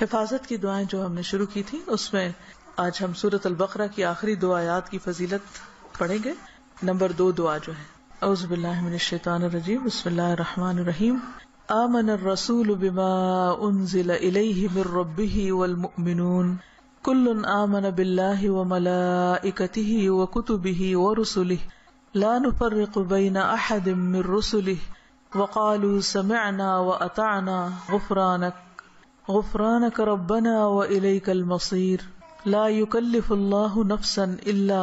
حفاظت کی دعائیں جو ہم نے شروع کی تھی، اس میں آج ہم سورۃ البقرہ کی آخری 2 آیات کی فضیلت پڑھیں گے. نمبر 2 دعا جو ہے، اعوذ باللہ من الشیطان الرجیم، بسم اللہ الرحمن الرحیم. آمن الرسول بما انزل الیہ من ربہ والمؤمنون کل آمن باللہ وملائکتہ وکتبہ ورسلہ لا نفرق بین احد من رسلہ وقالوا سمعنا واطعنا غفرانک ربنا والیک المصیر لا یکلف اللہ نفسا الا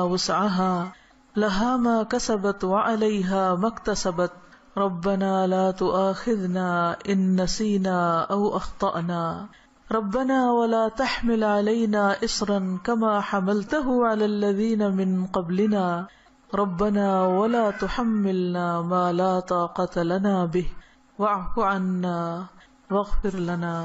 وسعها لها ما كسبت وعليها ما اكتسبت ربنا لا تؤاخذنا ان نسينا او اخطأنا ربنا ولا تحمل علينا اصرا كما حملته على الذين من قبلنا ربنا ولا تحملنا ما لا طاقة لنا به واعف عنا واغفر لنا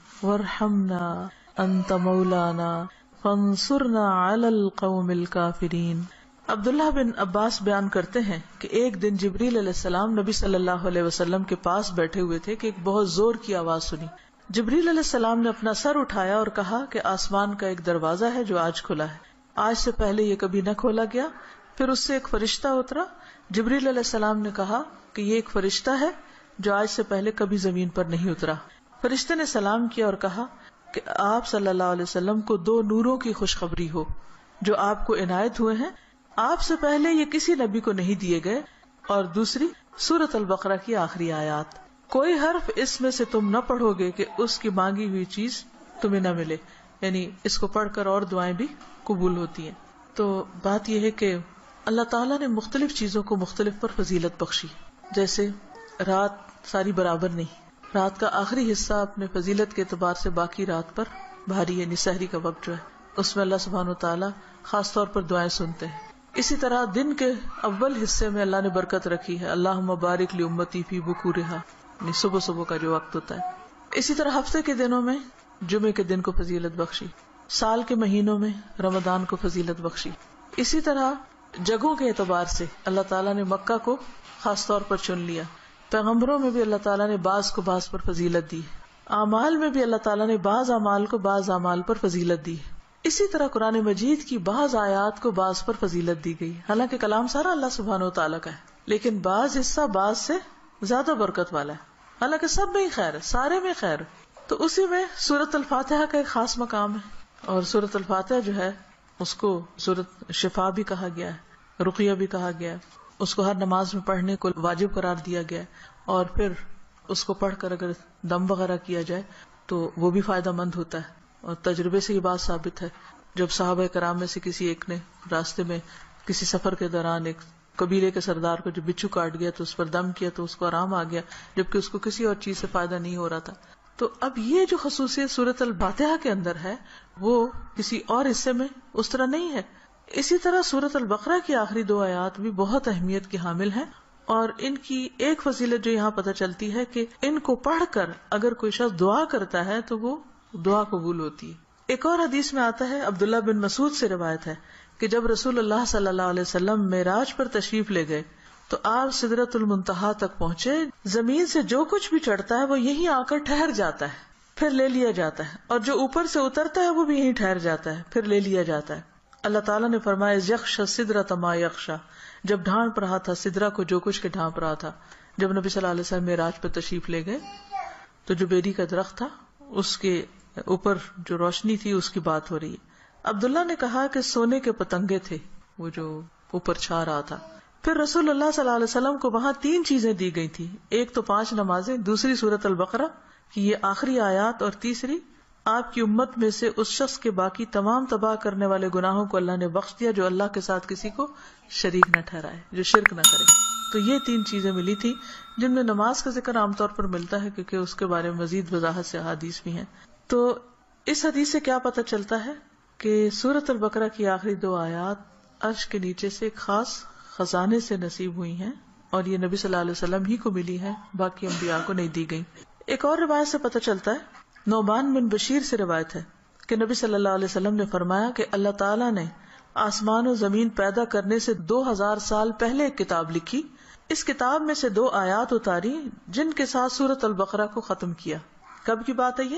وارحمنا انت مولانا فانصرنا على القوم الكافرين. عبداللہ بن عباس بیان کرتے ہیں کہ ایک دن جبریل علیہ السلام نبی صلی اللہ علیہ وسلم کے پاس بیٹھے ہوئے تھے کہ ایک بہت زور کی آواز سنی. جبریل علیہ السلام نے اپنا سر اٹھایا اور کہا کہ آسمان کا ایک دروازہ ہے جو آج کھلا ہے، آج سے پہلے یہ کبھی نہ کھولا گیا. پھر اس سے ایک فرشتہ اترا. جبریل علیہ السلام نے کہا کہ یہ ایک فرشتہ ہے جو آج سے پہلے کبھی زمین پر نہیں اترا. فرشتے نے سلام کیا اور کہا کہ آپ صلی اللہ علیہ وسلم کو 2 نوروں کی خوشخبری ہو جو آپ کو عنایت ہوئے ہیں، آپ سے پہلے یہ کسی نبی کو نہیں دیے گئے. اور دوسری سورۃ البقرہ کی آخری آیات، کوئی حرف اس میں سے تم نہ پڑھو گے کہ اس کی مانگی ہوئی چیز تمہیں نہ ملے. یعنی اس کو پڑھ کر اور دعائیں بھی قبول ہوتی ہیں. تو بات یہ ہے کہ اللہ تعالیٰ نے مختلف چیزوں کو مختلف پر فضیلت بخشی. جیسے رات ساری برابر نہیں، رات کا آخری حصہ اپنے فضیلت کے اعتبار سے باقی رات پر بھاری، یعنی سحری کا وقت جو ہے اس میں اللہ سبحانہ وتعالیٰ خاص طور پر دعائیں سنتے ہیں. اسی طرح دن کے اول حصے میں اللہ نے برکت رکھی ہے، اللہم بارک لامتی فی بکورہا، یعنی صبح صبح کا جو وقت ہوتا ہے. اسی طرح ہفتے کے دنوں میں جمعے کے دن کو فضیلت بخشی، سال کے مہینوں میں رمضان کو فضیلت بخشی. اسی طرح جگہوں کے اعتبار سے اللہ تعالیٰ نے مکہ کو خاص طور پر چن لیا. پیغمبروں میں بھی اللہ تعالیٰ نے بعض کو بعض پر فضیلت دی. اعمال میں بھی اللہ تعالیٰ نے بعض اعمال کو بعض اعمال پر فضیلت دی. اسی طرح قرآن مجید کی بعض آیات کو بعض پر فضیلت دی گئی. حالانکہ کلام سارا اللہ سبحانہ وتعالیٰ کا ہے، لیکن بعض حصہ بعض سے زیادہ برکت والا ہے. حالانکہ سب میں ہی خیر ہے، سارے میں خیر ہے. تو اسی میں سورۃ الفاتحہ کا ایک خاص مقام ہے. اور سورۃ الفاتحہ جو ہے اس کو سورۃ شفا بھی کہا گیا ہے، رقیہ بھی کہا گیا ہے. اس کو ہر نماز میں پڑھنے کو واجب قرار دیا گیا ہے. اور پھر اس کو پڑھ کر اگر دم وغیرہ کیا جائے تو وہ بھی فائدہ مند ہوتا ہے. اور تجربے سے یہ بات ثابت ہے، جب صحابہ کرام میں سے کسی ایک نے راستے میں کسی سفر کے دوران ایک قبیلے کے سردار کو جو بچھو کاٹ گیا تو اس پر دم کیا تو اس کو آرام آ گیا، جبکہ اس کو کسی اور چیز سے فائدہ نہیں ہو رہا تھا. تو اب یہ جو خصوصیت سورۃ الفاتحہ کے اندر ہے وہ کسی اور حصے میں اس طرح نہیں ہے. اسی طرح سورۃ البقرہ کی آخری 2 آیات بھی بہت اہمیت کی حامل ہیں. اور ان کی ایک فضیلت جو یہاں پتہ چلتی ہے کہ ان کو پڑھ کر اگر کوئی شخص دعا کرتا ہے تو وہ دعا قبول ہوتی ہے. ایک اور حدیث میں آتا ہے، عبداللہ بن مسعود سے روایت ہے کہ جب رسول اللہ صلی اللہ علیہ وسلم معراج پر تشریف لے گئے تو آپ سدرۃ المنتہا تک پہنچے. زمین سے جو کچھ بھی چڑھتا ہے وہ یہیں آ کر ٹھہر جاتا ہے، پھر لے لیا جاتا ہے، اور جو اوپر سے اترتا ہے وہ بھی یہیں ٹھہر جاتا ہے، پھر لے لیا جاتا ہے. اللہ تعالیٰ نے فرمایا یخشی السدرۃ ما یخشی، جب ڈھانپ رہا تھا سدرہ کو جو کچھ کے ڈھانپ رہا تھا. جب نبی صلی اللہ علیہ وسلم معراج پر تشریف لے گئے تو جو بیری کا درخت تھا اس کے اوپر جو روشنی تھی اس کی بات ہو رہی ہے. عبداللہ نے کہا کہ سونے کے پتنگے تھے وہ جو اوپر چھا رہا تھا. پھر رسول اللہ صلی اللہ علیہ وسلم کو وہاں 3 چیزیں دی گئی تھی، ایک تو 5 نمازیں، دوسری سورۃ البقرہ کی یہ آخری آیات، اور تیسری آپ کی امت میں سے اس شخص کے باقی تمام تباہ کرنے والے گناہوں کو اللہ نے بخش دیا جو اللہ کے ساتھ کسی کو شریک نہ ٹھہرائے، جو شرک نہ کرے. تو یہ 3 چیزیں ملی تھی جن میں نماز کا ذکر عام طور پر ملتا ہے کیونکہ اس کے بارے میں مزید وضاحت سے احادیث بھی ہیں. تو اس حدیث سے کیا پتہ چلتا ہے کہ سورۃ البقرہ کی آخری 2 آیات عرش کے نیچے سے ایک خاص خزانے سے نصیب ہوئی ہیں اور یہ نبی صلی اللہ علیہ وسلم ہی کو ملی ہے، باقی انبیاء کو نہیں دی گئی. ایک اور روایت سے پتہ چلتا ہے، نعمان بن بشیر سے روایت ہے کہ نبی صلی اللہ علیہ وسلم نے فرمایا کہ اللہ تعالیٰ نے آسمان و زمین پیدا کرنے سے 2000 سال پہلے ایک کتاب لکھی. اس کتاب میں سے 2 آیات اتاری جن کے ساتھ سورۃ البقرہ کو ختم کیا. کب کی بات ہے یہ؟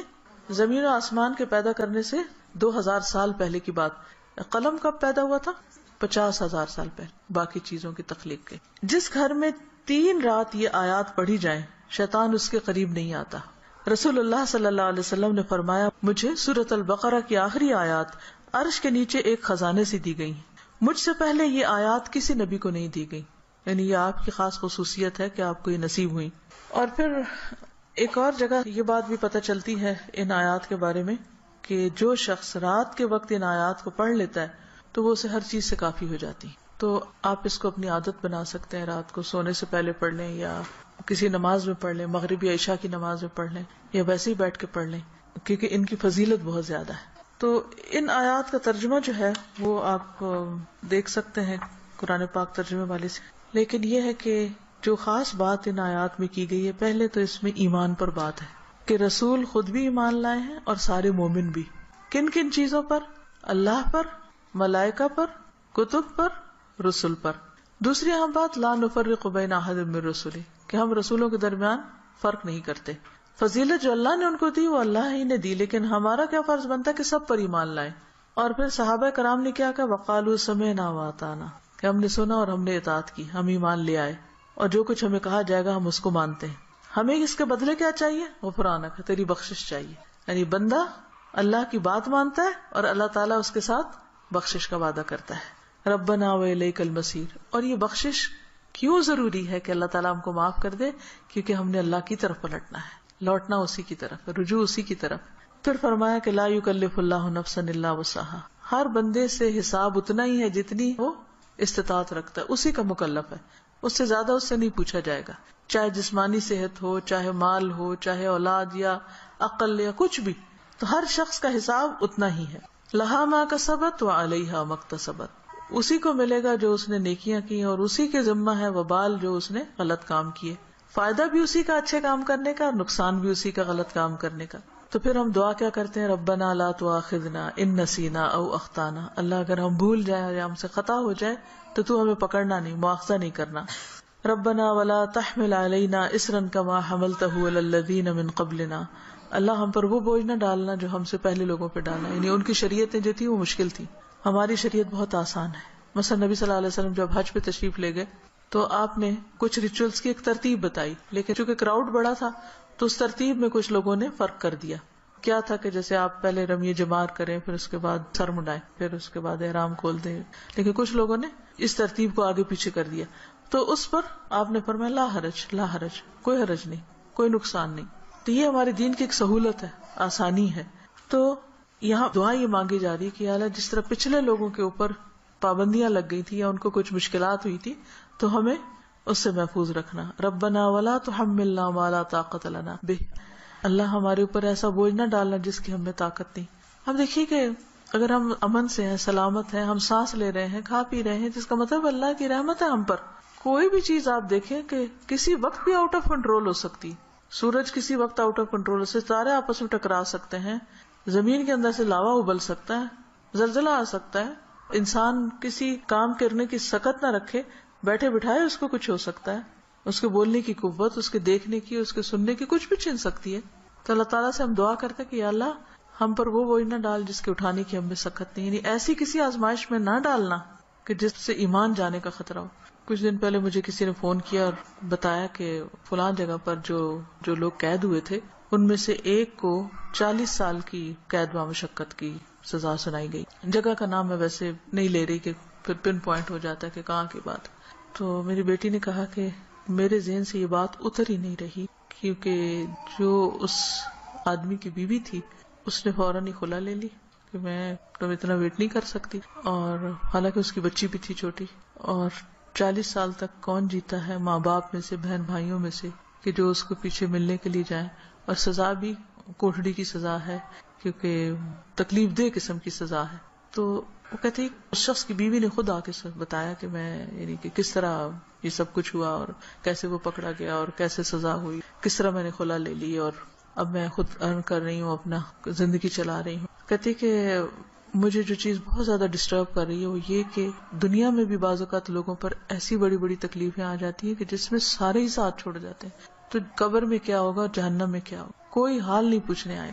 زمین و آسمان کے پیدا کرنے سے 2000 سال پہلے کی بات. قلم کب پیدا ہوا تھا؟ 50,000 سال پہلے, باقی چیزوں کی تخلیق کے. جس گھر میں 3 رات یہ آیات پڑھی جائیں شیطان اس کے قریب نہیں آتا. رسول اللہ صلی اللہ علیہ وسلم نے فرمایا مجھے سورۃ البقرہ کی آخری آیات عرش کے نیچے ایک خزانے سے دی گئی. مجھ سے پہلے یہ آیات کسی نبی کو نہیں دی گئی, یعنی یہ آپ کی خاص خصوصیت ہے کہ آپ کو یہ نصیب ہوئی. اور پھر ایک اور جگہ یہ بات بھی پتہ چلتی ہے ان آیات کے بارے میں کہ جو شخص رات کے وقت ان آیات کو پڑھ لیتا ہے تو وہ اسے ہر چیز سے کافی ہو جاتی. تو آپ اس کو اپنی عادت بنا سکتے ہیں, رات کو سونے سے پہلے پڑھ لیں یا کسی نماز میں پڑھ لیں, مغرب یا عشاء کی نماز میں پڑھ لیں یا ویسے ہی بیٹھ کے پڑھ لیں, کیونکہ ان کی فضیلت بہت زیادہ ہے. تو ان آیات کا ترجمہ جو ہے وہ آپ دیکھ سکتے ہیں قرآن پاک ترجمے والے سے. لیکن یہ ہے کہ جو خاص بات ان آیات میں کی گئی ہے, پہلے تو اس میں ایمان پر بات ہے کہ رسول خود بھی ایمان لائے ہیں اور سارے مومن بھی. کن کن چیزوں پر؟ اللہ پر, ملائکہ پر, کتب پر, رسول پر. دوسری اہم بات لا نفرق بین احد من رسلہ, کہ ہم رسولوں کے درمیان فرق نہیں کرتے. فضیلت جو اللہ نے ان کو دی وہ اللہ ہی نے دی, لیکن ہمارا کیا فرض بنتا ہے کہ سب پر ایمان لائیں. اور پھر صحابہ کرام نے کیا کہا, وقالوا سمعنا واطعنا, کہ ہم نے سنا اور ہم نے اطاعت کی, ہم ایمان لے آئے اور جو کچھ ہمیں کہا جائے گا ہم اس کو مانتے ہیں. ہمیں اس کے بدلے کیا چاہیے؟ غفرانک, تیری بخشش چاہیے. یعنی بندہ اللہ کی بات مانتا ہے اور اللہ تعالیٰ اس کے ساتھ بخشش کا وعدہ کرتا ہے. ربنا وإلیک المصیر. اور یہ بخشش کیوں ضروری ہے کہ اللہ تعالیٰ ہم کو معاف کر دے؟ کیونکہ ہم نے اللہ کی طرف پلٹنا ہے, لوٹنا اسی کی طرف, رجوع اسی کی طرف. پھر فرمایا کہ لا یکلف اللہ نفسا الا وسعہا, ہر بندے سے حساب اتنا ہی ہے جتنی وہ استطاعت رکھتا ہے, اسی کا مکلف ہے, اس سے زیادہ اس سے نہیں پوچھا جائے گا. چاہے جسمانی صحت ہو, چاہے مال ہو, چاہے اولاد یا عقل یا کچھ بھی, تو ہر شخص کا حساب اتنا ہی ہے. لہا ما کسبت وعلیہا ما اکتسبت, اسی کو ملے گا جو اس نے نیکیاں کی اور اسی کے ذمہ ہے وبال جو اس نے غلط کام کیے. فائدہ بھی اسی کا اچھے کام کرنے کا اور نقصان بھی اسی کا غلط کام کرنے کا. تو پھر ہم دعا کیا کرتے ہیں, ربنا لا تؤاخذنا ان نسینا او اخطانا, اللہ اگر ہم بھول جائیں یا ہم سے خطا ہو جائے تو تو ہمیں پکڑنا نہیں, مؤاخذہ نہیں کرنا. ربنا ولا تحمل علینا اصرا کما حملتہ علی الذین من قبلنا, اللہ ہم پر وہ بوجھ نہ ڈالنا جو ہم سے پہلے لوگوں پہ ڈالا. یعنی ان کی شریعتیں جو تھی وہ مشکل تھی, ہماری شریعت بہت آسان ہے. مثلا نبی صلی اللہ علیہ وسلم جب حج پہ تشریف لے گئے تو آپ نے کچھ ریچولز کی ایک ترتیب بتائی, لیکن چونکہ کراؤڈ بڑا تھا تو اس ترتیب میں کچھ لوگوں نے فرق کر دیا. کیا تھا کہ جیسے آپ پہلے رمی جمار کریں, پھر اس کے بعد سر مڈائیں, پھر اس کے بعد احرام کھول دیں, لیکن کچھ لوگوں نے اس ترتیب کو آگے پیچھے کر دیا. تو اس پر آپ نے فرمایا لا حرج, لا حرج, کوئی حرج نہیں, کوئی نقصان نہیں. تو یہ ہمارے دین کی ایک سہولت ہے, آسانی ہے. تو یہاں دعا یہ مانگی جا رہی ہے کہ اللہ جس طرح پچھلے لوگوں کے اوپر پابندیاں لگ گئی تھی یا ان کو کچھ مشکلات ہوئی تھی تو ہمیں اس سے محفوظ رکھنا. ربنا ولا تحملنا ما لا طاقت لنا بہ, اللہ ہمارے اوپر ایسا بوجھ نہ ڈالنا جس کی ہمیں طاقت نہیں. ہم دیکھیے کہ اگر ہم امن سے ہیں, سلامت ہیں, ہم سانس لے رہے ہیں, کھا پی رہے ہیں, جس کا مطلب اللہ کی رحمت ہے ہم پر. کوئی بھی چیز آپ دیکھیں کہ کسی وقت بھی آؤٹ آف کنٹرول ہو سکتی, سورج کسی وقت آؤٹ آف کنٹرول سے, ستارے آپس میں ٹکرا سکتے ہیں, زمین کے اندر سے لاوا ابل سکتا ہے, زلزلہ آ سکتا ہے, انسان کسی کام کرنے کی سکت نہ رکھے, بیٹھے بٹھائے اس کو کچھ ہو سکتا ہے, اس کے بولنے کی قوت, اس کے دیکھنے کی, اس کے سننے کی کچھ بھی چھن سکتی ہے. تو اللہ تعالیٰ سے ہم دعا کرتے کہ یا اللہ ہم پر وہ بوجھ نہ ڈال جس کے اٹھانے کی ہم میں سکت نہیں, یعنی ایسی کسی آزمائش میں نہ ڈالنا کہ جس سے ایمان جانے کا خطرہ ہو. کچھ دن پہلے مجھے کسی نے فون کیا اور بتایا کہ فلاں جگہ پر جو لوگ قید ہوئے تھے ان میں سے ایک کو 40 سال کی قید و مشقت کی سزا سنائی گئی. جگہ کا نام میں ویسے نہیں لے رہی کہ پھر پن پوائنٹ ہو جاتا ہے کہ کہاں کی بات. تو میری بیٹی نے کہا کہ میرے ذہن سے یہ بات اتر ہی نہیں رہی, کیونکہ جو اس آدمی کی بیوی تھی اس نے فوراً ہی خلا لے لی کہ میں تم اتنا ویٹ نہیں کر سکتی, اور حالانکہ اس کی بچی بھی تھی چھوٹی. اور 40 سال تک کون جیتا ہے ماں باپ میں سے, بہن بھائیوں میں سے, کہ جو اس کو پیچھے ملنے کے لیے جائیں, اور سزا بھی کوٹڑی کی سزا ہے کیونکہ تکلیف دہ قسم کی سزا ہے. تو وہ کہتے ہیں اس شخص کی بیوی نے خود آ کے بتایا کہ میں یعنی کہ کس طرح یہ سب کچھ ہوا اور کیسے وہ پکڑا گیا اور کیسے سزا ہوئی, کس طرح میں نے خلا لے لی اور اب میں خود ارن کر رہی ہوں, اپنا زندگی چلا رہی ہوں. کہتی کہ مجھے جو چیز بہت زیادہ ڈسٹرب کر رہی ہے وہ یہ کہ دنیا میں بھی بعض اوقات لوگوں پر ایسی بڑی بڑی تکلیفیں آ جاتی ہیں کہ جس میں سارے ہی ساتھ چھوڑ جاتے ہیں. تو قبر میں کیا ہوگا, جہنم میں کیا ہوگا, کوئی حال نہیں پوچھنے آئے گا.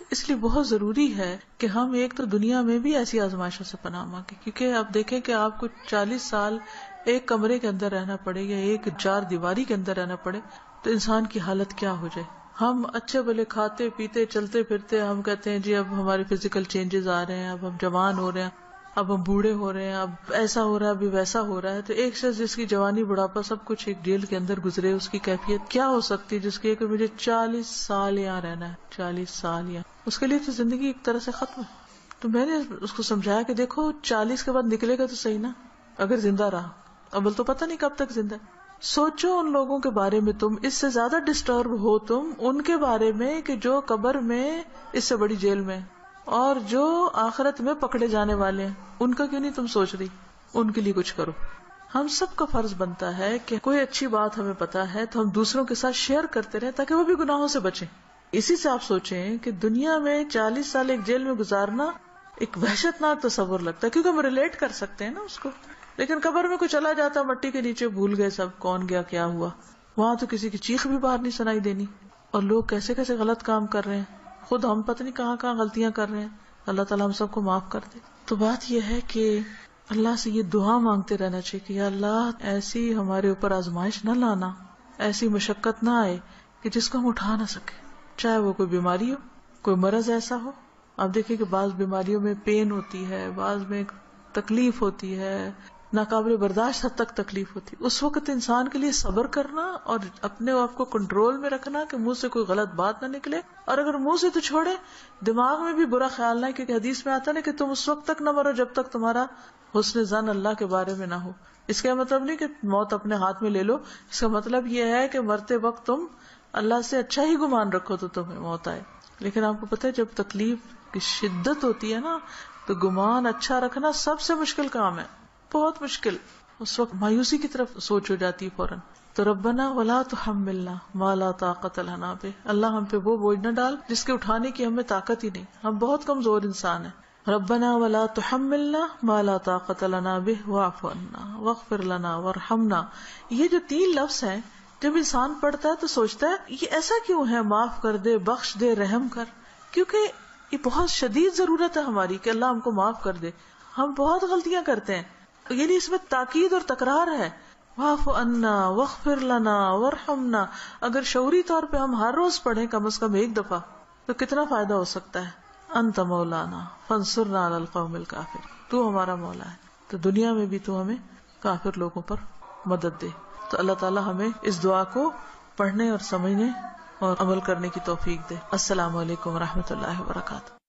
اس لیے بہت ضروری ہے کہ ہم ایک تو دنیا میں بھی ایسی آزمائشوں سے پناہ مانگیں، کیونکہ آپ دیکھیں کہ آپ کو 40 سال ایک کمرے کے اندر رہنا پڑے یا ایک 4 دیواری کے اندر رہنا پڑے تو انسان کی حالت کیا ہو جائے. ہم اچھے بھلے کھاتے پیتے چلتے پھرتے ہم کہتے ہیں جی اب ہمارے فزیکل چینجز آ رہے ہیں، اب ہم جوان ہو رہے ہیں، اب ہم بوڑھے ہو رہے ہیں، اب ایسا ہو رہا ہے، ابھی ویسا ہو رہا ہے. تو ایک شخص جس کی جوانی بڑھاپا سب کچھ ایک جیل کے اندر گزرے، اس کی کیفیت کیا ہو سکتی ہے جس کی کہ مجھے 40 سال یہاں رہنا ہے، 40 سال یہاں. اس کے لیے تو زندگی ایک طرح سے ختم ہے. تو میں نے اس کو سمجھایا کہ دیکھو 40 کے بعد نکلے گا تو صحیح نا، اگر زندہ رہا. اول تو پتہ نہیں کب تک زندہ ہے. سوچو ان لوگوں کے بارے میں، تم اس سے زیادہ ڈسٹرب ہو تم ان کے بارے میں کہ جو قبر میں اس سے بڑی جیل میں، اور جو آخرت میں پکڑے جانے والے ہیں. ان کا کیوں نہیں تم سوچ رہی؟ ان کے لیے کچھ کرو. ہم سب کا فرض بنتا ہے کہ کوئی اچھی بات ہمیں پتا ہے تو ہم دوسروں کے ساتھ شیئر کرتے رہیں تاکہ وہ بھی گناہوں سے بچیں. اسی سے آپ سوچیں کہ دنیا میں 40 سال ایک جیل میں گزارنا ایک وحشت ناک تصور لگتا ہے، کیونکہ ہم ریلیٹ کر سکتے ہیں نا اس کو. لیکن قبر میں کوئی چلا جاتا مٹی کے نیچے، بھول گئے سب کون گیا کیا ہوا. وہاں تو کسی کی چیخ بھی باہر نہیں سنائی دینی، اور لوگ کیسے کیسے غلط کام کر رہے ہیں، خود ہم پتہ نہیں کہاں کہاں غلطیاں کر رہے ہیں. اللہ تعالیٰ ہم سب کو معاف کر دے. تو بات یہ ہے کہ اللہ سے یہ دعا مانگتے رہنا چاہیے کہ یا اللہ ایسی ہمارے اوپر آزمائش نہ لانا، ایسی مشقت نہ آئے کہ جس کو ہم اٹھا نہ سکے، چاہے وہ کوئی بیماری ہو، کوئی مرض ایسا ہو. آپ دیکھیں کہ بعض بیماریوں میں پین ہوتی ہے، بعض میں تکلیف ہوتی ہے، ناقابل برداشت حد تک تکلیف ہوتی. اس وقت انسان کے لیے صبر کرنا اور اپنے آپ کو کنٹرول میں رکھنا کہ منہ سے کوئی غلط بات نہ نکلے، اور اگر منہ سے تو چھوڑے دماغ میں بھی برا خیال نہ، کیونکہ حدیث میں آتا نا کہ تم اس وقت تک نہ مرو جب تک تمہارا حسن ظن اللہ کے بارے میں نہ ہو. اس کا مطلب نہیں کہ موت اپنے ہاتھ میں لے لو، اس کا مطلب یہ ہے کہ مرتے وقت تم اللہ سے اچھا ہی گمان رکھو تو تمہیں موت آئے. لیکن آپ کو پتہ ہے جب تکلیف کی شدت ہوتی ہے نا تو گمان اچھا رکھنا سب سے مشکل کام ہے، بہت مشکل. اس وقت مایوسی کی طرف سوچ ہو جاتی ہے فوراً. تو ربنا ولا تحملنا ما لا طاقت لنا به، اللہ ہم پہ وہ بوجھ نہ ڈال جس کے اٹھانے کی ہمیں طاقت ہی نہیں، ہم بہت کمزور انسان ہیں. ربنا ولا تحملنا ما لا طاقت لنا به واعف عنا واغفر لنا وارحمنا. یہ جو 3 لفظ ہیں جب انسان پڑھتا ہے تو سوچتا ہے یہ ایسا کیوں ہے، معاف کر دے، بخش دے، رحم کر. کیونکہ یہ بہت شدید ضرورت ہے ہماری کہ اللہ ہم کو معاف کر دے. ہم بہت غلطیاں کرتے ہیں، یعنی اس میں تاکید اور تکرار ہے. واعف عنا واغفر لنا وارحمنا. اگر شعوری طور پہ ہم ہر روز پڑھیں کم از کم ایک دفعہ تو کتنا فائدہ ہو سکتا ہے. انت مولانا فانصرنا علی القوم الکافر، تو ہمارا مولا ہے تو دنیا میں بھی تو ہمیں کافر لوگوں پر مدد دے. تو اللہ تعالی ہمیں اس دعا کو پڑھنے اور سمجھنے اور عمل کرنے کی توفیق دے. السلام علیکم ورحمۃ اللہ وبرکاتہ.